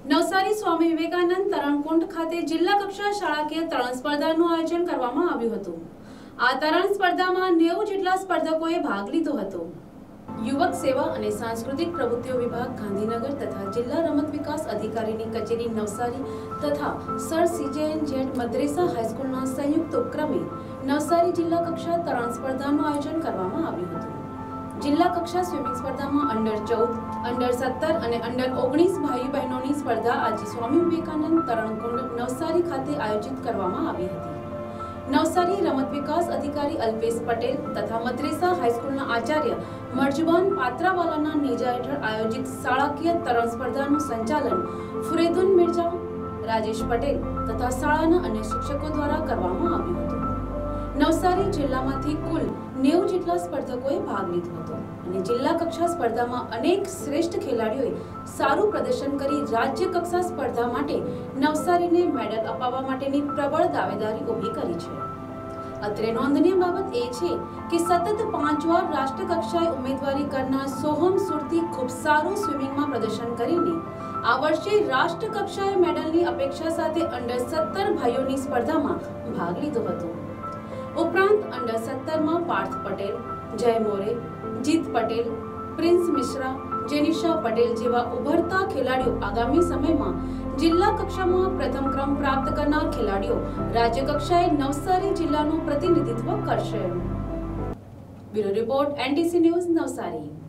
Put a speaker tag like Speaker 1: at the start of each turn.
Speaker 1: નવસારી સ્વામી વિવેકાનંદ તરણકુંડ ખાતે જિલ્લા કક્ષા શાળાકીય તરણ સ્પર્ધાનું આયોજન કરવામાં આવ્યું હતું। આ તરણ સ્પર્ધામાં 90 જેટલા સ્પર્ધકોએ ભાગ લીધો હતો। યુવક સેવા અને સાંસ્કૃતિક પ્રવૃત્તિઓ વિભાગ ગાંધીનગર તથા જિલ્લા રમત વિકાસ અધિકારીની કચેરી નવસારી તથા સર CJNZ મદ્રેસા હાઈસ્કૂલના સંયુક્ત ઉપક્રમે નવસારી જિલ્લા કક્ષા તરણ સ્પર્ધાનું આયોજન કરવામાં આવ્યું હતું। જિલ્લા કક્ષા સ્વિમિંગ સ્પર્ધામાં અંડર 14, અંડર 17 અને અંડર 19 ભાઈ બહેનોની સ્પર્ધા આજે સ્વામી વિવેકાનંદ તરણકુંડ નવસારી ખાતે આયોજિત કરવામાં આવી હતી। નવસારી રમત વિકાસ અધિકારી અલ્પેશ પટેલ તથા મદ્રેસા હાઈસ્કૂલના આચાર્ય મરજુબાન પાત્રાવાલાના નેજા હેઠળ આયોજિત શાળાકીય તરણ સ્પર્ધાનું સંચાલન ફુરેદુન મિર્જા, રાજેશ પટેલ તથા શાળાના અન્ય શિક્ષકો દ્વારા કરવામાં આવ્યું હતું। નવસારી જિલ્લામાંથી કુલ 90 જેટલા સ્પર્ધકોએ ભાગ લીધો હતો અને જિલ્લા કક્ષા સ્પર્ધામાં અનેક શ્રેષ્ઠ ખેલાડીઓએ સારું પ્રદર્શન કરી રાજ્ય કક્ષા સ્પર્ધા માટે નવસારીને મેડલ અપાવવા માટેની પ્રબળ દાવેદારી ઊભી કરી છે। અત્રે નોંધનીય બાબત એ છે કે સતત 5 વાર રાષ્ટ્ર કક્ષાએ ઉમેદવારી કરનાર સોહમ સુરતી ખૂબ સારું સ્વિમિંગમાં પ્રદર્શન કરીને આ વર્ષે રાષ્ટ્ર કક્ષાએ મેડલની અપેક્ષા સાથે અંડર 17 ભાઈઓની સ્પર્ધામાં ભાગ લીધો હતો। ઉપરાંત અંડર 17 માં પાર્થ પટેલ, જય મોરે, જીત પટેલ, પ્રિન્સ મિશ્રા, જેનિશા પટેલ જેવા ઉભરતા ખેલાડીઓ આગામી સમયમાં જિલ્લા કક્ષામાં પ્રથમ ક્રમ પ્રાપ્ત કરનાર ખેલાડીઓ રાજ્ય કક્ષાએ નવસારી જિલ્લાનું પ્રતિનિધિત્વ કરશે। Bureau report NTC news Navsari.